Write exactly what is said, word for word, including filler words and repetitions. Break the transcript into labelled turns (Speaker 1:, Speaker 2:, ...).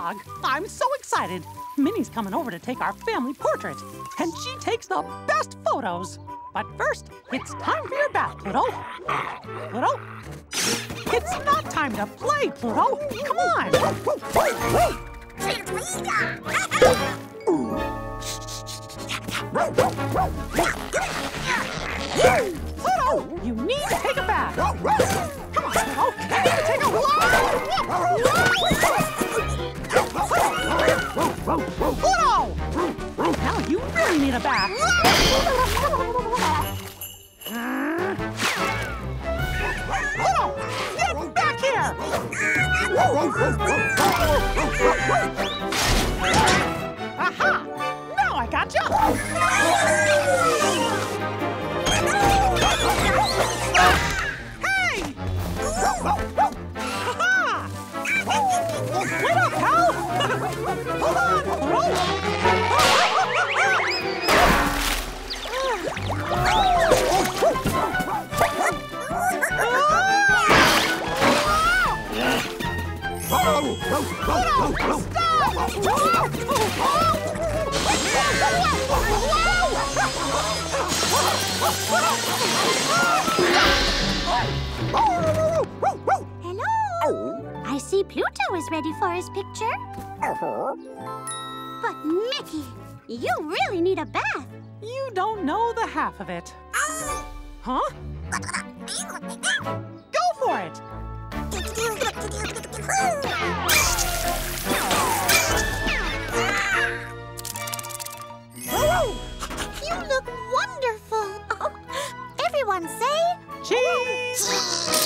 Speaker 1: dog. I'm so excited. Minnie's coming over to take our family portrait, and she takes the best photos. But first, it's time for your bath, Pluto. Pluto? It's not time to play, Pluto. Come on. Pluto, you need to take a bath. Come on, Pluto. You need to take a Pluto! Now you really need a bath. Pluto, get back here! Aha! Now I got you! Hey! Ha-ha! Wait up, pal! Hold on! Roll!
Speaker 2: Hello. I see Pluto is ready for his picture. But Mickey, you really need a bath.
Speaker 1: You don't know the half of it. Huh? Go for it!
Speaker 2: You look wonderful. Everyone say
Speaker 1: Cheese!